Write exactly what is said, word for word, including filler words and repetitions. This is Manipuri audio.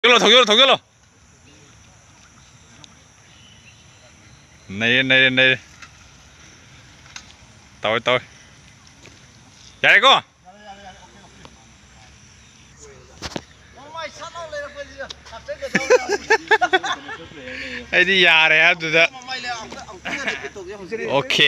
ꯊꯧꯖꯤꯜꯂꯣ ꯊꯧꯖꯤꯜꯂꯣ ꯊꯧꯖꯤꯜꯂꯣ ꯅꯩꯔꯦ ꯅꯩꯔꯦ ꯅꯩꯔꯦ ꯇꯧꯋꯦ ꯇꯧꯋꯦ ꯌꯥꯔꯦꯀꯣ ꯑꯩꯗꯤ ꯌꯥꯔꯦ ꯑꯗꯨꯗ ꯑꯣꯀꯦ